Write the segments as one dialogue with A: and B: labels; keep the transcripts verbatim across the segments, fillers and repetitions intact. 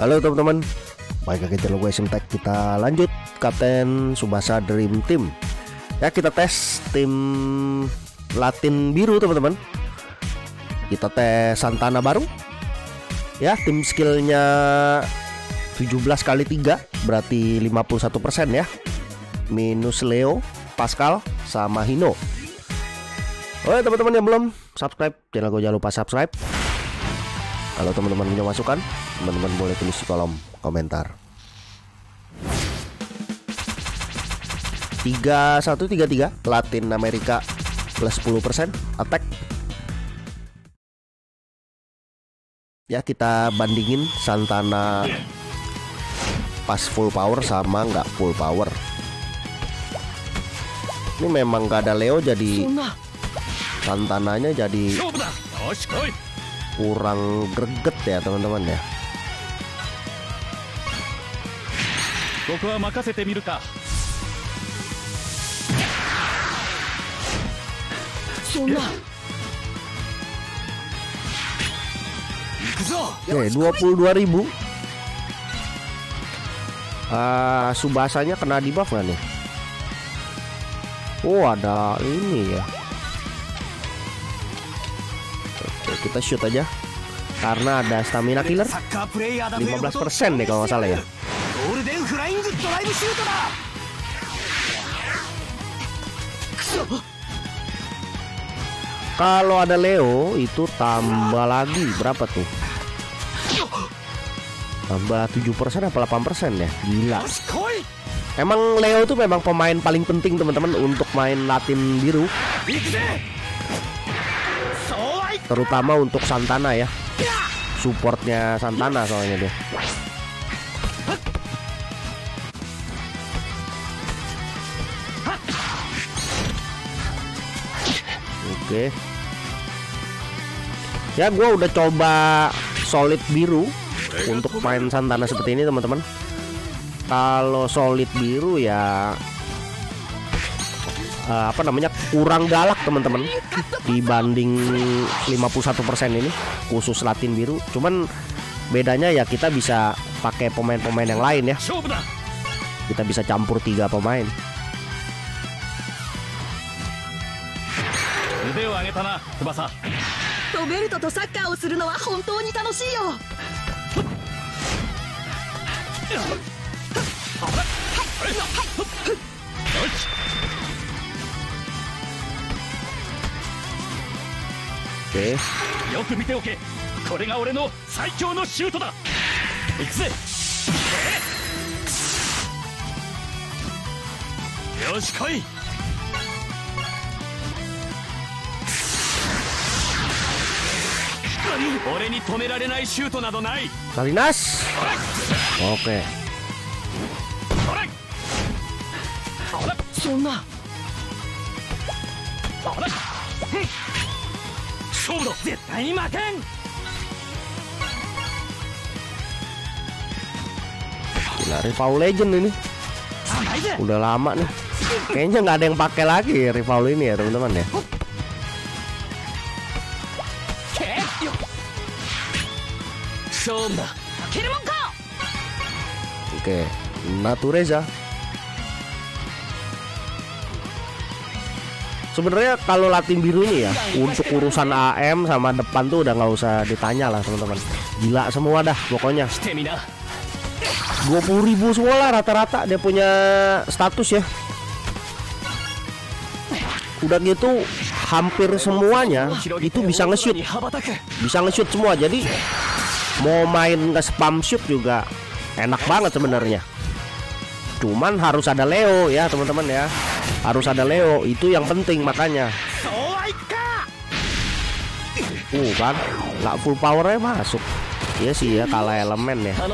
A: Halo teman-teman, baik lagi channel gue Simtek. Kita lanjut Kapten Tsubasa Dream Team. Ya, kita tes tim Latin biru teman-teman. Kita tes Santana baru. Ya, tim skillnya tujuh belas kali tiga, berarti lima puluh satu persen ya. Minus Leo, Pascal, sama Hino. Oke teman-teman yang belum subscribe channel gue, jangan lupa subscribe. Kalau teman-teman punya masukan, teman-teman boleh tulis di kolom komentar. Tiga satu tiga tiga Latin Amerika plus sepuluh persen attack. Ya, kita bandingin Santana pas full power sama nggak full power. Ini memang gak ada Leo, jadi Santananya jadi kurang greget ya teman-teman ya. Oke, dua puluh dua ribu. uh, Tsubasanya kena debuff nggak nih? Oh, ada ini ya. Oke, kita shoot aja karena ada stamina killer lima belas persen deh kalau nggak salah ya. Kalau ada Leo itu tambah lagi berapa tuh? Tambah tujuh persen apa delapan persen ya? Gila. Emang Leo itu memang pemain paling penting teman-teman untuk main Latin biru, terutama untuk Santana ya. Supportnya Santana soalnya dia. Oke. Ya, gue udah coba solid biru untuk main Santana seperti ini teman-teman. Kalau solid biru ya uh, apa namanya kurang galak teman-teman dibanding lima puluh satu persen ini khusus Latin biru. Cuman bedanya ya kita bisa pakai pemain-pemain yang lain ya. Kita bisa campur tiga pemain. Oke. Salinas. Oke. Gila, rival legend ini. Udah lama nih. Kayaknya nggak ada yang pakai lagi rival ini ya teman-teman ya. Oke, Natureza. Sebenarnya kalau Latin biru ini ya, untuk urusan A M sama depan tuh udah nggak usah ditanya lah teman-teman. Gila semua dah pokoknya. dua puluh ribu semua lah rata-rata dia punya status ya. Udah gitu hampir semuanya itu bisa nge-shoot. Bisa nge-shoot semua. Jadi mau main nge-spam shoot juga enak banget sebenarnya. Cuman harus ada Leo ya teman-teman ya. Harus ada Leo, itu yang penting makanya. Uh kan, nggak full powernya masuk. Iya sih ya, kalah elemen ya.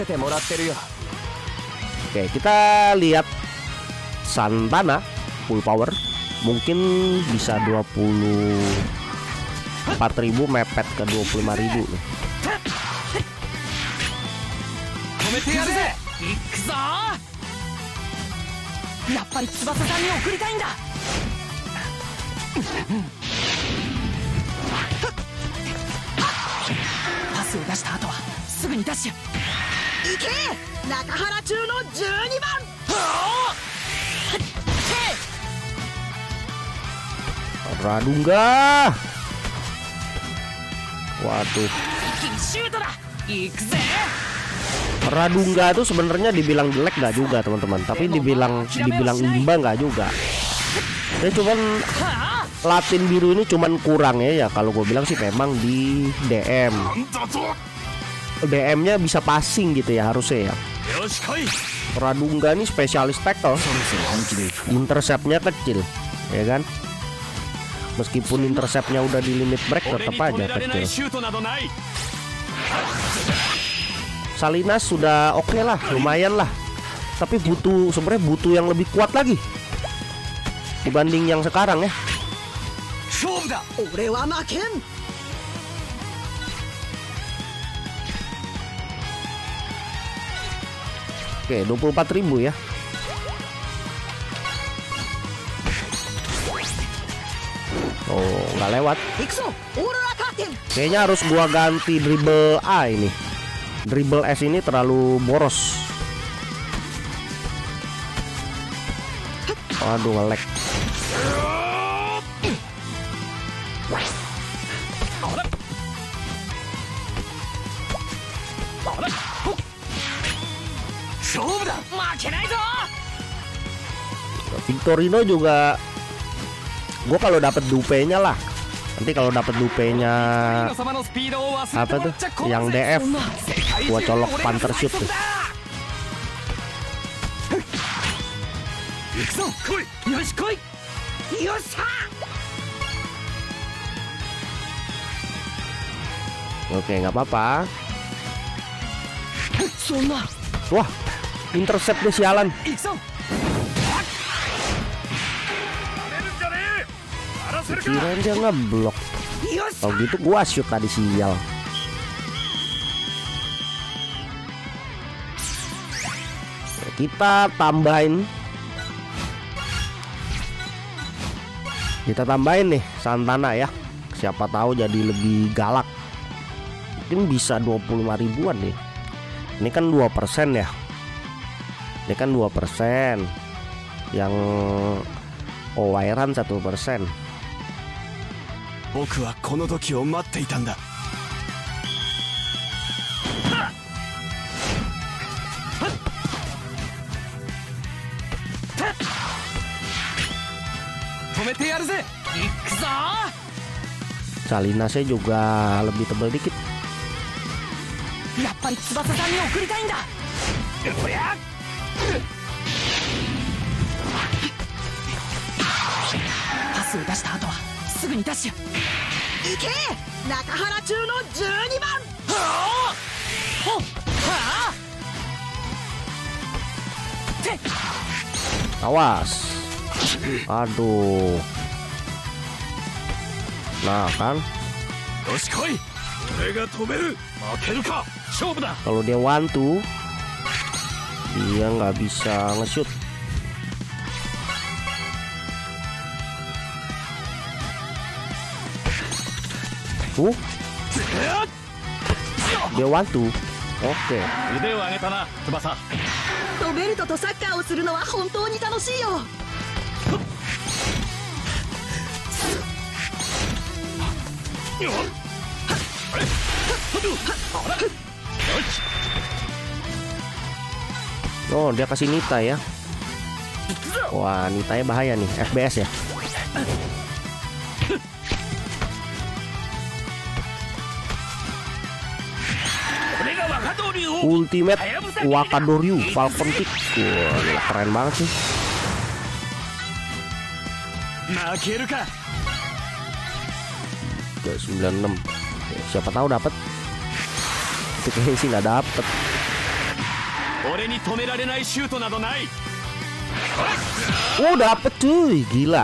A: Oke, kita lihat Santana full power. Mungkin bisa dua puluh empat ribu mepet ke dua puluh lima ribu nih. Radungga. Waduh. Radungga tuh sebenarnya dibilang jelek nggak juga teman-teman, tapi dibilang dibilang imbang nggak juga. Ya cuman Latin biru ini cuman kurang ya, ya kalau gue bilang sih memang di D M. D M-nya bisa passing gitu ya harusnya ya. Radungga ini spesialis tackle, interceptnya kecil, ya kan? Meskipun interceptnya udah di limit break tetap aja kecil. Salinas sudah oke okay lah, lumayan lah. Tapi butuh sebenarnya butuh yang lebih kuat lagi dibanding yang sekarang ya. Oke, dua puluh empat ribu ya. Oh, nggak lewat. Kayaknya harus gua ganti dribble A ini. Dribble S ini terlalu boros. Waduh, nge-lag. Victorino juga. Gue kalau dapat dupenya lah. Nanti kalau dapat dupenya apa tuh? Yang D F, gua colok Panther Shoot tuh. Oke, nggak apa-apa. Wah, intercept deh sialan. Kirain dia ngeblok. Oh gitu gua shoot tadi sial. Kita tambahin. Kita tambahin nih Santana ya. Siapa tahu jadi lebih galak. Mungkin bisa dua puluh lima ribuan nih. Ini kan dua persen ya. Ini kan dua persen. Yang Owairan satu persen.
B: 僕はこの時を待っていたんだ。止めてやるぜ。行くぞ。
A: Salinasnya juga lebih tebal dikit.
C: やっぱり翼さんに送りたいんだ。
B: おや。
C: パスを出した後はすぐにダッシュ。行け中原中のじゅうにばん。はあほっはあて
A: Awas. Aduh. Nah kan. Kalau dia one two, dia nggak bisa nge-shoot. Uh, dia one two. Oke.
B: 腕を上げたな、翼。
C: ロベルトとサッカーをするのは本当に楽しいよ。
A: Oh, dia kasih Nita ya. Wah, Nitanya bahaya nih, F B S ya. Ultimate Wakadoryu Falcon Kick. Wah, keren banget sih. tiga sembilan enam. Siapa tahu dapat. Itu kayaknya sih nggak dapet. Oh, dapet cuy, gila.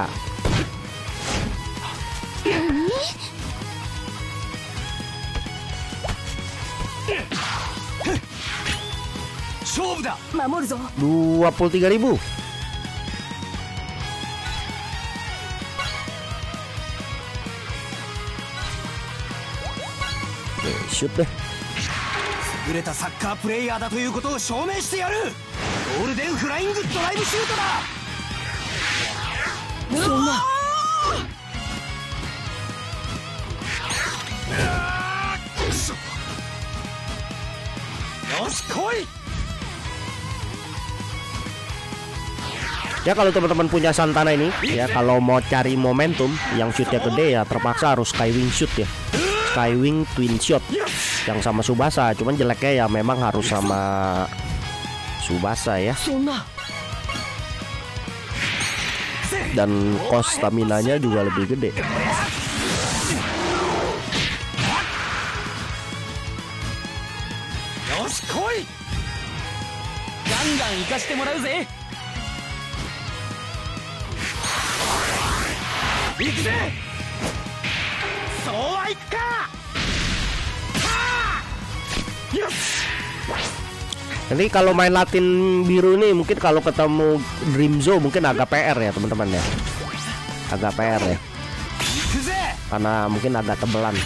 A: Dua puluh tiga ribu. Oke, shoot deh.
B: 優れたサッカープレイヤーだということを証明してやる。ゴールデンフライングドライブシュートだ。
C: そんな
B: よし来い。
A: Ya kalau teman-teman punya Santana ini ya, kalau mau cari momentum yang shootnya gede ya terpaksa harus Skywing shoot ya, Skywing twin shot yang sama Tsubasa. Cuman jeleknya ya memang harus sama Tsubasa ya, dan cost stamina-nya juga lebih gede.
B: Yoshi koi. Gangan ikashite morau ze. 行くぜ。そうはいくか。よし。
A: Nanti kalau main Latin biru ini mungkin kalau ketemu Dreamzo mungkin agak P R ya teman-teman ya, agak P R ya, karena mungkin agak tebelan.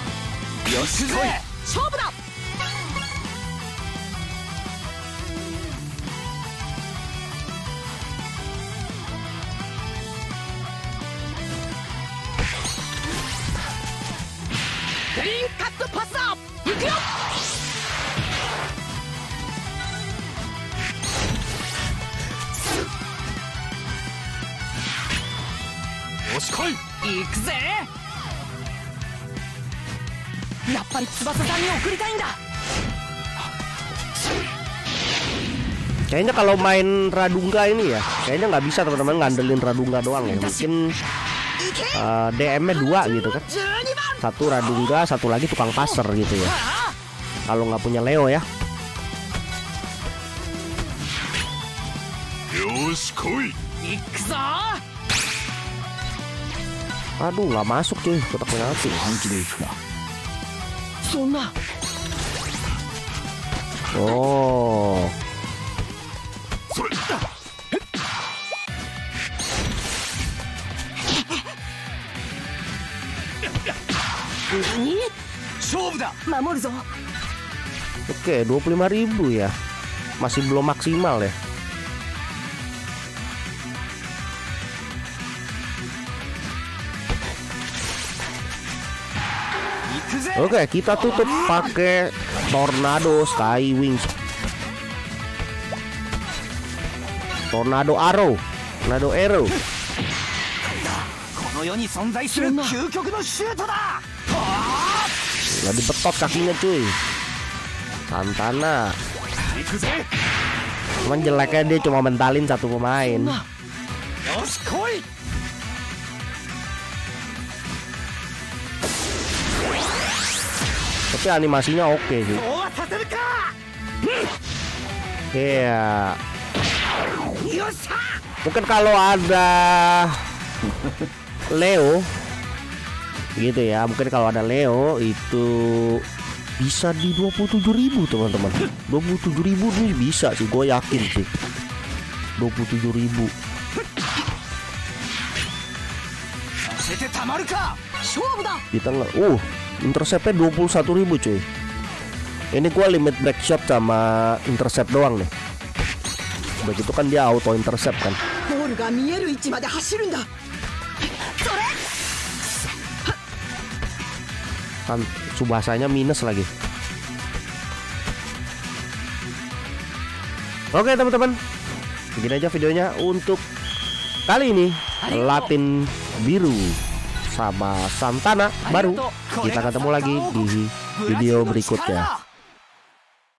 A: Kayaknya kalau main Radunga ini ya, kayaknya nggak bisa teman-teman ngandelin Radunga doang ya. Mungkin uh, D M-nya dua gitu kan, satu Radunga, satu lagi tukang passer gitu ya. Kalau nggak punya Leo ya. Aduh, nggak masuk cuy, kotak penalti. Oh. Oke, dua puluh lima ribu ya. Masih belum maksimal ya. Oke, kita tutup pakai Tornado Skywing, Tornado Arrow, Tornado Arrow. Udah dibetot kakinya cuy, Santana. Cuman jeleknya dia cuma mentalin satu pemain. Tapi animasinya oke sih. Iya. Mungkin kalau ada Leo gitu ya, mungkin kalau ada Leo itu bisa di dua puluh tujuh ribu teman-teman. dua puluh tujuh ribu nih bisa sih, gue yakin sih. dua puluh tujuh ribu. Di tengah. Uh, interceptnya dua puluh satu ribu cuy. Ini gua limit break shot sama intercept doang nih. Begitu kan dia auto intercept kan. Kan Tsubasanya minus lagi. Oke teman-teman, begini aja videonya untuk kali ini. Latin biru sama Santana baru. Kita ketemu lagi di video berikutnya.